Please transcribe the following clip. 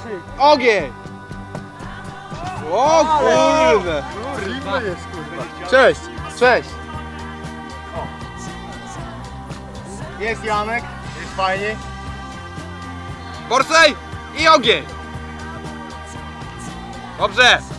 Ogień! O kurde! Zimno jest, kurwa. Cześć! Cześć! Jest Janek, jest fajnie. Borsej i ogień! Dobrze!